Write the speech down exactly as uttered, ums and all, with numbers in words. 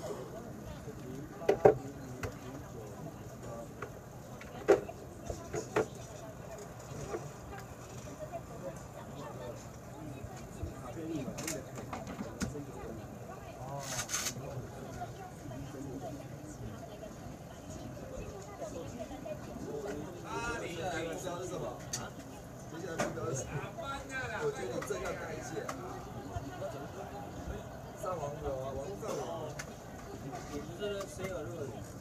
我觉得这要改一下。上网有啊，网络上有。 你是谁有热？